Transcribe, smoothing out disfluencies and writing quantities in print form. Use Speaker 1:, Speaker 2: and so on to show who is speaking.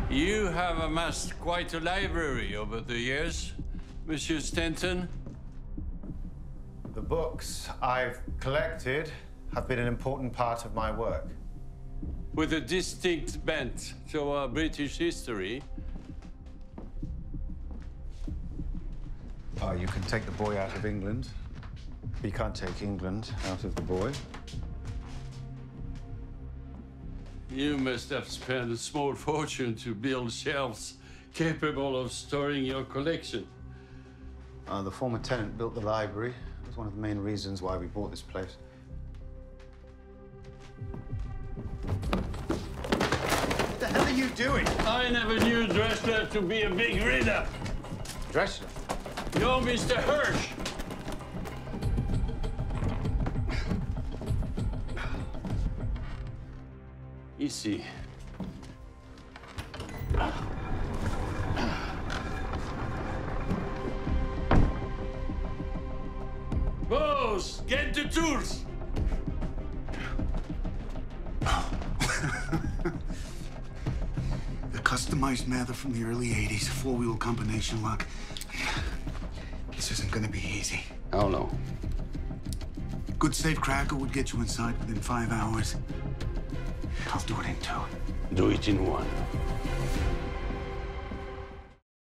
Speaker 1: You have amassed quite a library over the years, Monsieur Stanton.
Speaker 2: The books I've collected have been an important part of my work.
Speaker 1: With a distinct bent toward British history.
Speaker 2: Oh, you can take the boy out of England. You can't take England out of the boy.
Speaker 1: You must have spent a small fortune to build shelves capable of storing your collection.
Speaker 2: The former tenant built the library. It was one of the main reasons why we bought this place. What the hell are you doing?
Speaker 1: I never knew Dressler to be a big reader.
Speaker 2: Dressler?
Speaker 1: You're Mr. Hirsch. Ici. Boss, get the tools!
Speaker 3: The customized Mather from the early 80s, four-wheel combination lock. This isn't gonna be easy.
Speaker 1: Oh, no.
Speaker 3: Good safe cracker would get you inside within 5 hours. I'll do it in 2.
Speaker 1: Do it in 1.